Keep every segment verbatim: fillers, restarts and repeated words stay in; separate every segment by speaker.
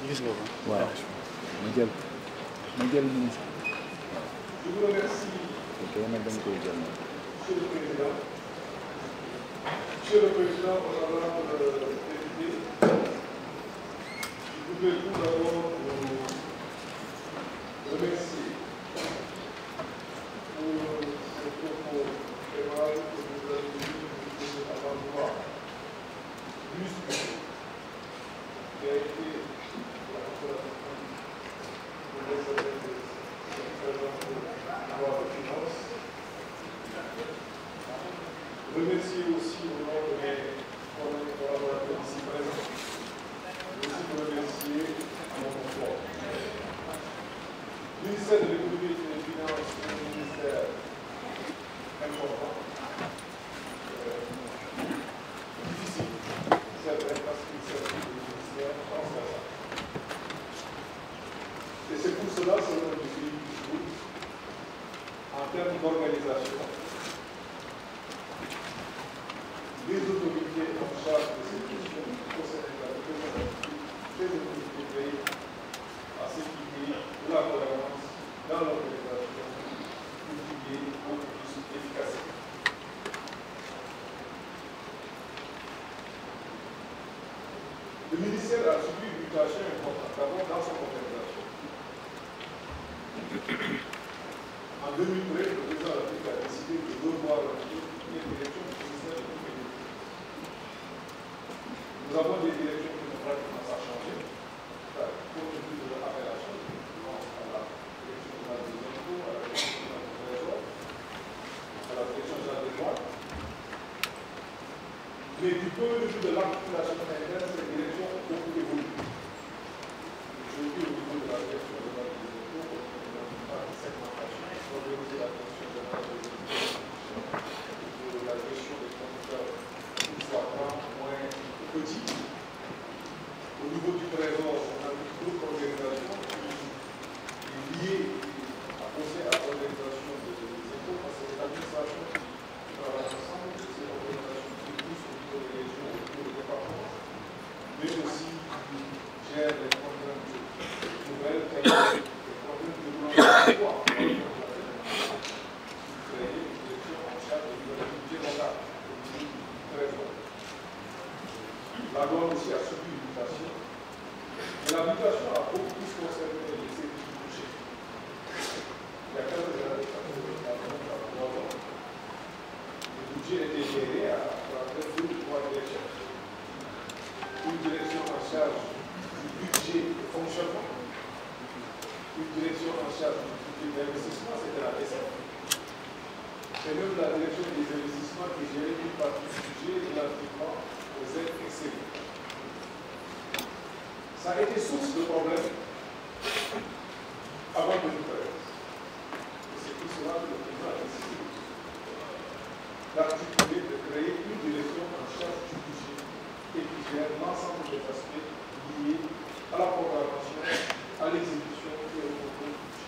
Speaker 1: gis nga ko.
Speaker 2: waaw ma jël ma jël ministre.
Speaker 3: Je vous remercie.
Speaker 2: ok nag dañ koy jël.
Speaker 3: Monsieur le Président. Monsieur le Président, honorable député, je voudrais tout d'abord vous remercier pour ce propos aimables que vous avez dit avant moi, juste qui a été la collaboration pour les élèves de cette présence de loi de finances. Remercier aussi au nom de mes collaborateurs ici présents, aussi remercier mon confort. Le ministère de l'économie et des finances est un ministère important, euh, difficile, c'est vrai, parce qu'il s'agit d'un ministère transversal. Et c'est pour cela, selon le pays du Sud, en termes d'organisation, les autorités en charge de ces questions au Sénégal, les autorités veillent à ce qu'il y ait de la cohérence dans l'organisation pour qu'il y ait beaucoup plus d'efficacité. Le ministère a subi une mutation importante, d'abord dans son organisation. En deux mille treize, le président de la République a décidé de revoir les directions du ministère de l'économie. Nous avons des directions qui n'ont pratiquement pas changé, compte tenu de leur appellation, je pense à la direction générale des impôts, à la direction générale du trésor, à la direction générale des douanes. Mais du point de vue de l'articulation interne, ces directions ont beaucoup évolué. Aujourd'hui, au niveau de la direction générale des impôts, on a une segmentation, organiser la direction générale des impôts, la gestion des conducteurs, une fois moins petit. Au niveau du trésor, on a une autre organisation qui est liée à penser à l'organisation des impôts, parce que c'est l'administration qui travaille ensemble, c'est l'organisation qui pousse au niveau des régions, au niveau des départements, mais aussi qui gère les contraintes nouvelles, les contraintes de l'emploi, qui crée une direction en charge de la budget local, au niveau du trésor. La loi aussi a subi une mutation. Et la mutation a beaucoup plus concerné les services du budget. Il y a quelques années, le budget était géré à travers deux ou trois directions. Une direction en charge du budget de fonctionnement, une direction en charge du budget d'investissement, c'était la D C F. C'est même la direction des investissements qui gérait une partie du budget relativement aux aides extérieures. Ça a été source de problèmes avant deux mille treize. Et c'est pour cela que le président a décidé d'articuler, de créer une direction en charge du budget et qui gère l'ensemble des aspects liés à la programmation, à l'exécution et au contrôle du budget.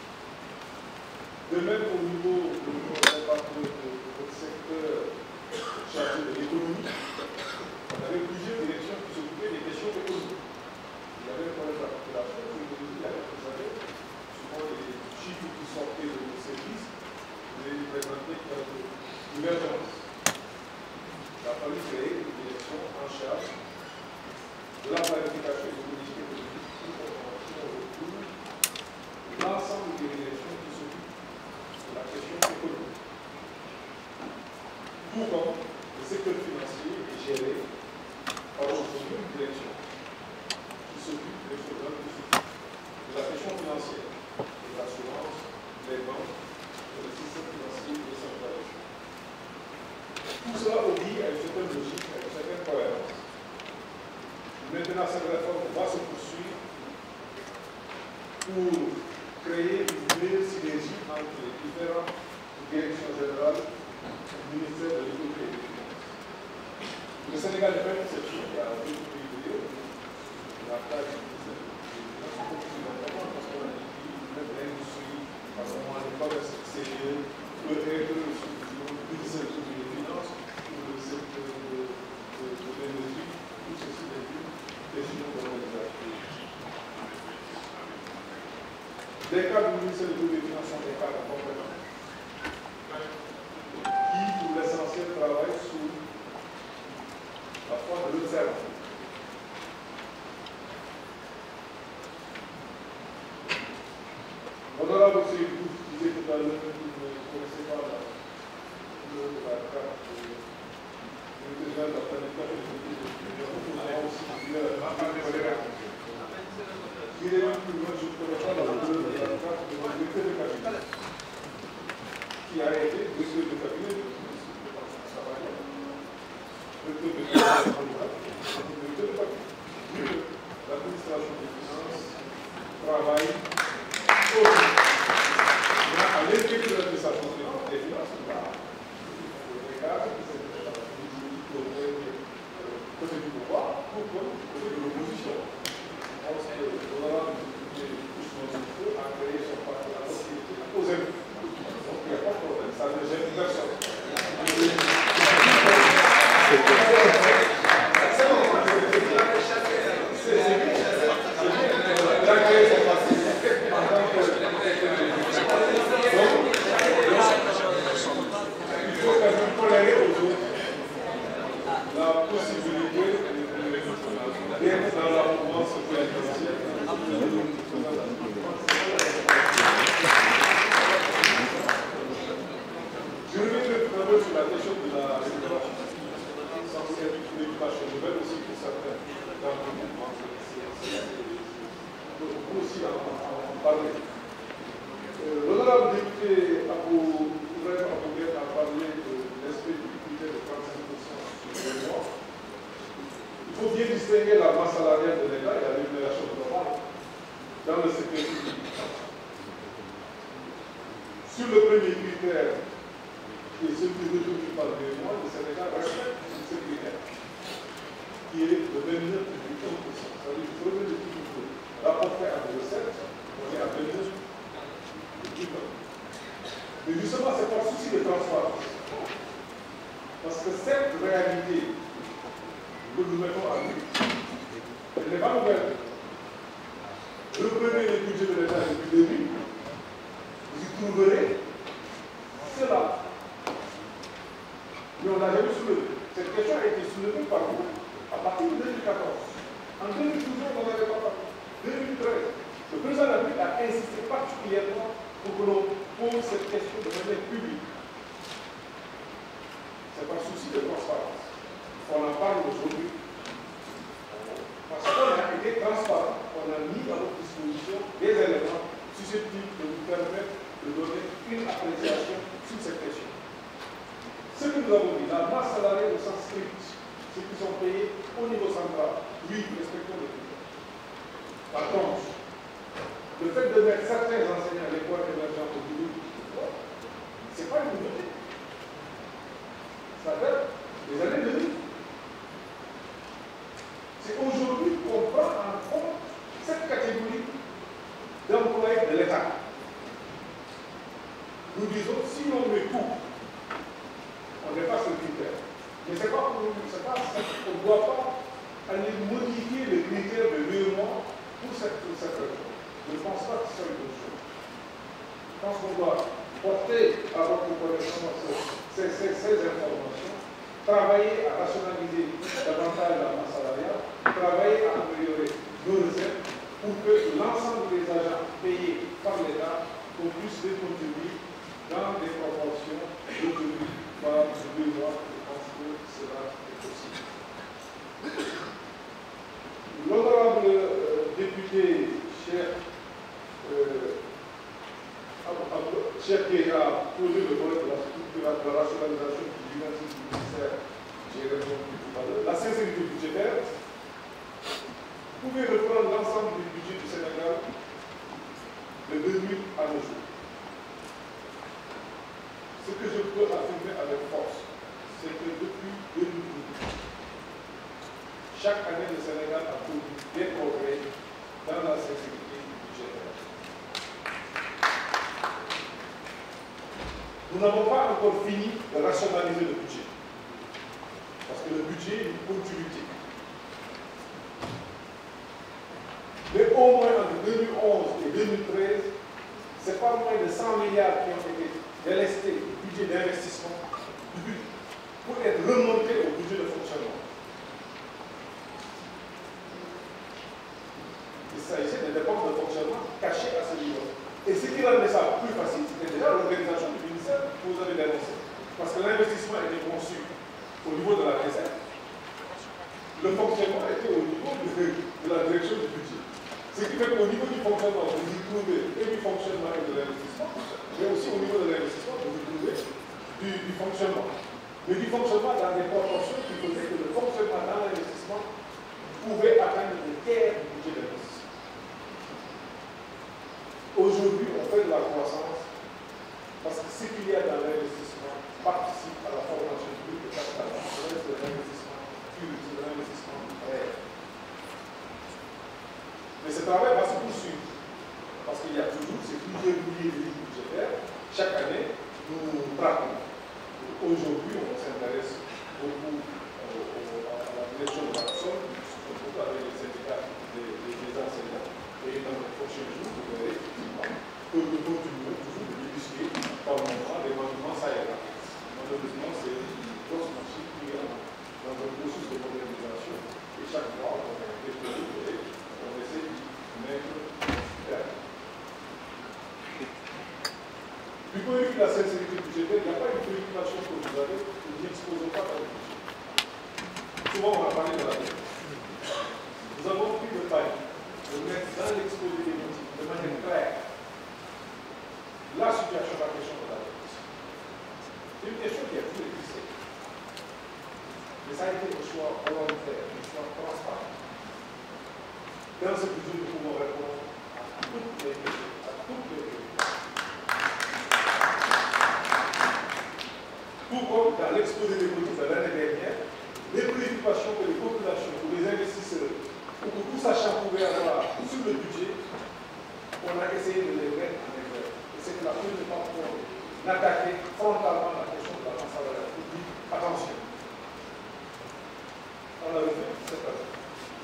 Speaker 3: De même au niveau de votre secteur chargé de l'économie, on avait plusieurs directions qui s'occupaient des questions économiques. Il y avait un problème de la population, il y avait, vous savez, souvent les chiffres qui sortaient de nos services, vous avez présenté quelques divergences. Il a fallu créer une direction en charge de la planification et de politique économique pour qu'on retrouve l'ensemble des directions qui s'occupent de la question économique. Tout comme le secteur financier est géré par aujourd'hui une direction qui s'occupe des programmes de la question financière, de l'assurance, des banques, de le système financier décentralisé. Tout cela obéit à une certaine logique, à une certaine cohérence. Maintenant, cette réforme va se poursuivre pour créer une meilleure synergie entre les différentes directions générales du ministère de l'économie et des finances. Le Sénégal n'est pas une exception, il y a deux pays, la taille du ministère de l'économie et des finances, c'est beaucoup plus important parce qu'on a dit même l'industrie, à ce moment le commerce extérieur, peut être sous le ministère des finances ou le secteur de l'énergie, tout ceci n'est plus des unions d'organisation. Les cadres du ministère des Finances sont des cadres compétents qui, pour l'essentiel, travaillent sous la forme de l'observation. Honorable Seydou disait tout à l'heure qu'il ne connaissait pas la, la carte du président de la planification de l'Union aussi. Il est même plus loin, je ne connais pas la couleur de la carte de directeur de cabinet qui a été directeur de cabinet de directeur de cabinet de l'administration des finances travaille aussi. À l'intérieur de l'administration des finances, il y a des cadres qui sont côté du pouvoir ou côté de l'opposition. Je pense que l'honorable député Ousmane a créé son parti à aux élus. Donc il n'y a pas de problème, ça ne gêne personne. L'honorable député Abou Ibrahim Abouguet a parlé de l'aspect du critère de trente-cinq pour cent sur le mois. Il faut bien distinguer la masse salariale de l'État et la rémunération globale dans le secteur public. Sur le premier critère, qui est celui retenu par le mois, le Sénégal respecte ce critère, qui est de vingt-neuf virgule un pour cent. C'est-à-dire que le premier critère rapporté à la recette, on est à vingt-neuf virgule un. Mais justement, c'est pas un souci de transparence. Parce que cette réalité que nous mettons à nu, elle n'est pas nouvelle. Reprenez les budgets de l'État depuis le début, vous y trouverez cela. Mais on n'a jamais soulevé. Cette question a été soulevée par vous à partir de deux mille quatorze. En deux mille douze, on n'en avait pas parlé. deux mille treize, le président de la République a insisté particulièrement pour que l'on pose cette question de manière publique. Ce n'est pas un souci de transparence. On en parle aujourd'hui. Parce qu'on a été transparent, on a mis à notre disposition des éléments susceptibles de nous permettre de donner une appréciation sur cette question. Ce que nous avons dit, la masse salariale au sens strict, ceux qui sont payés au niveau central, oui, respectons les critères. Par contre, le fait de mettre certains enseignants à l'école émergente au milieu du pouvoir, ce n'est pas une nouveauté. Ça fait des années de vie. C'est aujourd'hui qu'on prend en compte cette catégorie d'employés de l'État. Nous disons, si on met tout, on dépasse le critère. Mais ce n'est pas pour nous, c'est pas ça. On ne doit pas aller modifier les critères de virement pour cette, pour cette raison. Je ne pense pas que c'est une bonne chose. Je pense qu'on doit porter à votre connaissance ces, ces, ces informations, travailler à rationaliser davantage la masse salariale, travailler à améliorer nos recettes pour que l'ensemble des agents payés par l'État puisse les contribuer dans des proportions retenues par le devoir. Je pense que cela est possible. L'honorable euh, député cher euh, Cher qui a posé le volet de la structure de la rationalisation du ministère, j'ai répondu tout à l'heure. La sincérité budgétaire, vous pouvez reprendre l'ensemble du budget du Sénégal de deux mille à nos jours. Ce que je peux affirmer avec force, c'est que depuis deux mille douze, chaque année le Sénégal a produit des progrès dans la sincérité budgétaire. Nous n'avons pas encore fini de rationaliser le budget. Parce que le budget est une continuité. Mais au moins entre deux mille onze et deux mille treize, c'est pas moins de cent milliards qui ont été délestés du budget d'investissement pour être remontés au budget de fonctionnement. Il s'agissait de dépenses de fonctionnement cachées à ce niveau. Et ce qui rendait ça plus facile, c'était déjà l'organisation du ministère que vous avez dénoncé. Parce que l'investissement était conçu au niveau de la réserve. Le fonctionnement était au niveau de, de la direction du budget. Ce qui fait qu'au niveau du fonctionnement, vous y trouvez et du fonctionnement et de l'investissement, mais aussi au niveau de l'investissement, vous y trouvez du, du fonctionnement. Mais du fonctionnement dans des proportions qui faisaient que le fonctionnement dans l'investissement pouvait atteindre le tiers du budget d'investissement. Aujourd'hui, on fait de la croissance parce que ce qu'il y a dans l'investissement participe à la formation publique de capital. Le reste de l'investissement pur, c'est de l'investissement réel. Mais ce travail va se poursuivre parce qu'il y a toujours ces plusieurs milliers de lignes budgétaires. Chaque année, nous traquons. Aujourd'hui, on s'intéresse beaucoup euh, à la direction de la personne, surtout avec les syndicats des, des, des enseignants. Et dans les prochains jours, vous verrez que nous continuons toujours de débusquer par moment des monuments ça et là. Malheureusement, c'est une grosse machine qui est dans un processus de modernisation. Et chaque fois, on a des projets, on essaie de mettre terme. Du point de vue de la sincérité budgétaire, il n'y a pas une préoccupation que vous avez, nous n'exposons pas dans le budget. Souvent, on a parlé de la dette. Nous avons pris le temps de mettre dans l'exposé des motifs de manière claire la situation de la question de la dette. C'est une question qui a toujours existé. Mais ça a été un choix volontaire, un choix transparent. Dans ce budget, nous pouvons répondre à toutes les questions, à toutes les questions. Tout comme dans l'exposé des motifs de l'année dernière, les préoccupations que les populations ou les investisseurs ou que tout sachant pouvait avoir sur le budget, on a essayé de les mettre en exergue. Et c'est la première fois pour attaquer frontalement la question de la masse salariale publique. Attention. On a refait cette année.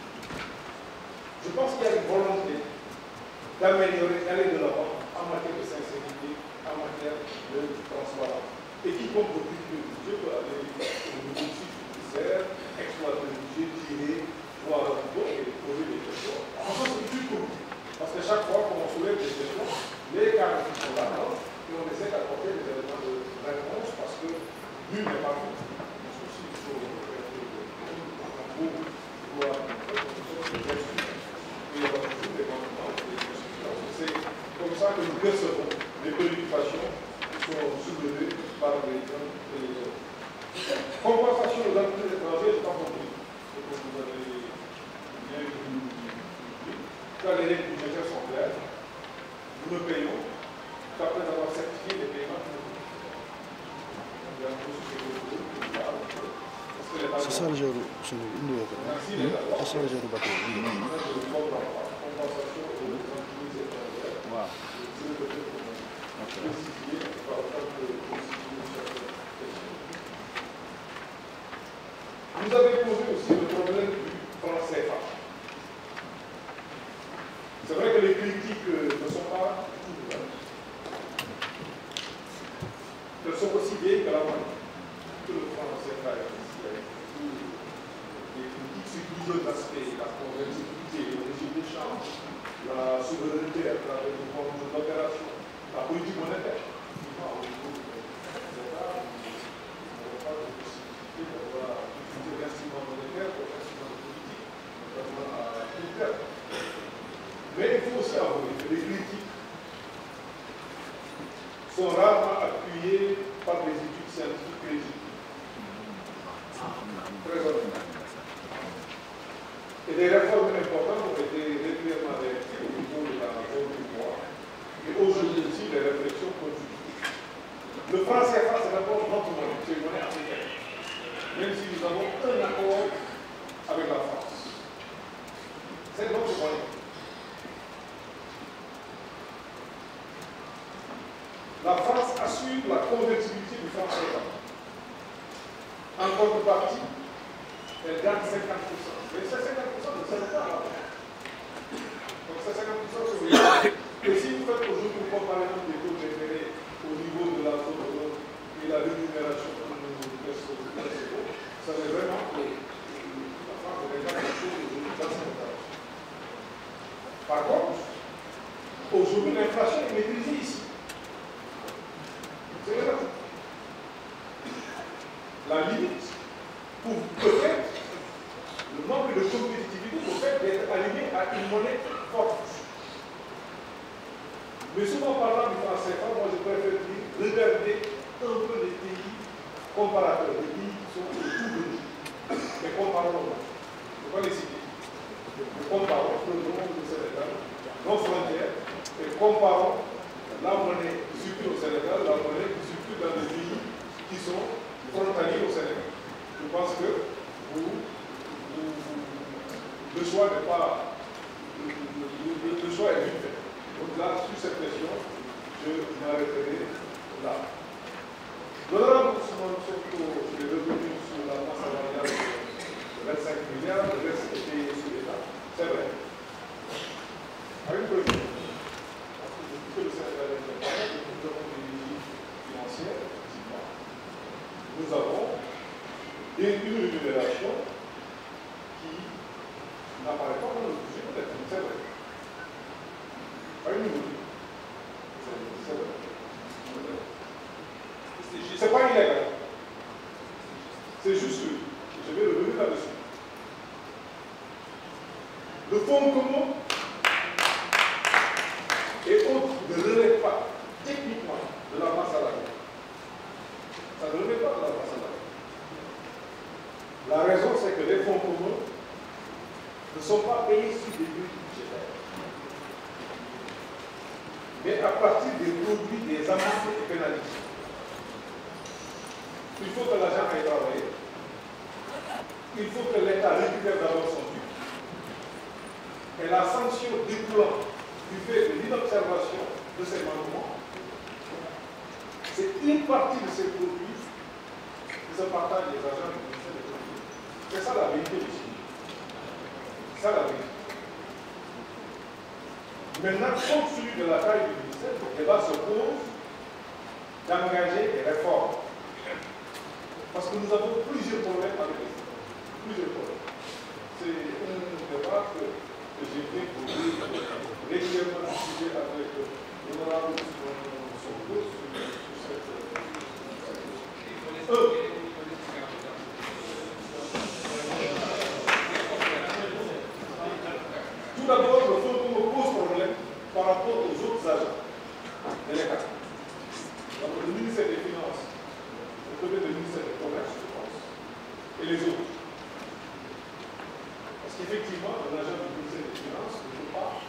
Speaker 3: Je pense qu'il y a une volonté d'améliorer, d'aller de l'avant en matière de sincérité, en matière de transparence. Et qui compte au but du budget peut aller au niveau du judiciaire, exploiter le budget, tirer, voir un niveau et poser des questions. En fait, c'est plus court. Parce que chaque fois qu'on soulève des questions, les cas sont là, et on essaie d'apporter des éléments de réponse parce que nul n'est pas fou. Mais aussi, il faut faire pour pouvoir faire des instruments. Et il y aura toujours des mandements, des instruments. C'est comme ça que nous percevons les préoccupations qui sont soulevées par les hommes et les autres. Compensation aux entreprises étrangères, je n'ai pas compris ce que vous avez bien dit. Quand les règles budgétaires sont claires, nous le payons après avoir certifié les paiements que nous faisons. Il y a un processus de
Speaker 1: c'est ça le genre de nous. C'est ça le genre de bateau.
Speaker 3: compensation aux entreprises étrangères.
Speaker 2: Wow.
Speaker 3: Vous avez posé aussi le problème du franc C F A. C'est vrai que les critiques ne sont pas toutes. Elles sont aussi vieilles que la moyenne. Que le franc C F A est ici. Les critiques sur plusieurs aspects, la convertibilité, le régime d'échange, la souveraineté à travers les formes d'opération, la politique monétaire. Au niveau de l'État, nous n'avons pas de possibilité d'avoir utiliser l'instrument monétaire pour l'instrument politique, notamment à court terme. Mais il faut aussi avouer que les critiques sont rarement appuyées par des études scientifiques crédibles. Très honnêtement. Et des réformes importantes ont été régulièrement réalisées au niveau de la zone du mois. Et aujourd'hui aussi, les réflexions continuent. Le franc C F A, c'est d'abord notre monnaie, c'est une monnaie africaine. Même si nous avons un accord avec la France. C'est notre monnaie. La France assure la convertibilité du franc C F A. En contrepartie, elle gagne cinquante pour cent. Mais c'est cinquante pour cent de ce n'est pas là. Donc c'est cinquante pour cent sur les. Et si vous faites faites aujourd'hui une comparaison des taux d'intérêt au niveau de la zone euro et la rémunération que nous versons, ça veut vraiment que la France regarde quelque chose aujourd'hui dans cette opération. Par contre, aujourd'hui, l'inflation est maîtrisée ici. C'est vrai. La limite pour peut-être le manque de compétitivité au fait d'être aligné à une monnaie forte. Mais souvent parlant du franc C F A, moi je préfère dire, regardez un peu les pays comparateurs, les pays qui sont autour de nous. Mais comparons, je ne vais pas les citer. Mais comparons le nom du Sénégal, nos frontières, et comparons la monnaie qui circule au Sénégal, la monnaie qui circule dans les pays qui sont frontaliers au Sénégal. Je pense que vous, vous, le choix n'est pas, le, le, le choix est vite fait. Donc là, sur cette question, je m'arrêterai là. L'honorable Ousmane Sonko est revenu sur la masse salariale de vingt-cinq milliards, le reste est payé sur l'État. C'est vrai. À une preuve, parce que depuis que le Sénégal est indépendant, nous avons des limites financières, nous avons une rémunération qui n'apparaît pas dans le budget, peut-être, c'est vrai. Pas une nouveauté. C'est vrai. C'est pas illégal. C'est juste que je vais revenir là-dessus. Le fonds commun et autres ne relèvent pas techniquement de la masse salariale. Ça ne relève pas de la masse salariale. La raison, c'est que les fonds communs ne sont pas payés sur des buts budgétaires, mais à partir des produits des amendes et pénalités. Il faut que l'agent aille travailler. Il faut que l'État récupère d'abord son but. Et la sanction découlant du fait de l'inobservation de ces manquements, c'est une partie de ces produits qui se partagent les agents du ministère de l'économie. C'est ça la vérité ici. C'est ça la vérité. Maintenant, compte tenu de la taille du ministère, le débat se pose d'engager des réformes. Parce que nous avons plusieurs problèmes avec les États. Plusieurs problèmes. C'est un débat que, que j'ai fait pour régulièrement discuter avec l'honorable Sonko sur, sur cette question. Tout d'abord, le fonds commun pose problème par rapport aux autres agents de l'État. Le ministère des Finances, peut-être le ministère du Commerce, je pense, et les autres. Parce qu'effectivement, un agent du ministère des Finances ne peut pas